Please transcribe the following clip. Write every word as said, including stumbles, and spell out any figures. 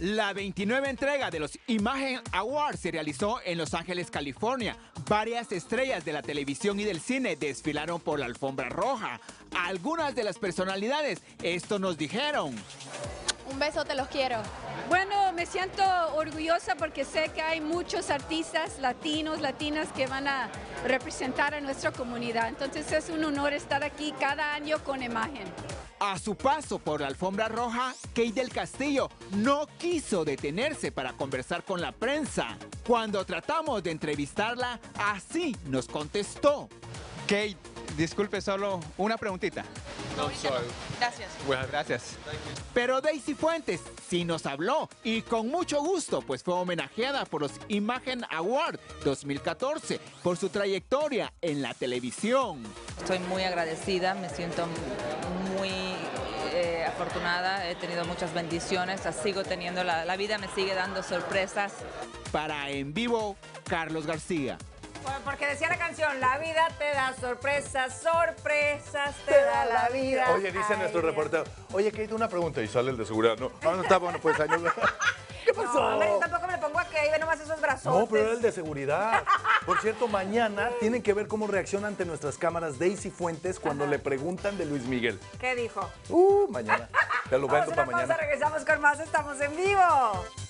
La veintinueva entrega de los Imagen Awards se realizó en Los Ángeles, California. Varias estrellas de la televisión y del cine desfilaron por la alfombra roja. Algunas de las personalidades esto nos dijeron. Un beso, te los quiero. Bueno, me siento orgullosa porque sé que hay muchos artistas latinos, latinas que van a representar a nuestra comunidad. Entonces es un honor estar aquí cada año con Imagen. A su paso por la alfombra roja, Kate del Castillo no quiso detenerse para conversar con la prensa. Cuando tratamos de entrevistarla, así nos contestó. Kate, disculpe, solo una preguntita. No, sorry. Gracias. Bueno, gracias. Pero Daisy Fuentes sí nos habló y con mucho gusto, pues fue homenajeada por los Imagen Award dos mil catorce por su trayectoria en la televisión. Estoy muy agradecida, me siento muy eh, afortunada, he tenido muchas bendiciones, sigo teniendo, la, la vida me sigue dando sorpresas. Para En Vivo, Carlos García. Bueno, porque decía la canción, la vida te da sorpresas, sorpresas te da la vida. Oye, dice Ay, nuestro Dios. reportero, oye, Kate, una pregunta, y sale el de seguridad. No, no, no está bueno, pues años. ¿Qué pasó? No, hombre, yo tampoco me le pongo a Kate, ve nomás esos brazos. No, pero era el de seguridad. Por cierto, mañana tienen que ver cómo reacciona ante nuestras cámaras Daisy Fuentes cuando Ajá. le preguntan de Luis Miguel. ¿Qué dijo? Uh, mañana. Te lo Vamos vendo a para una pausa, mañana. regresamos con más, estamos en vivo.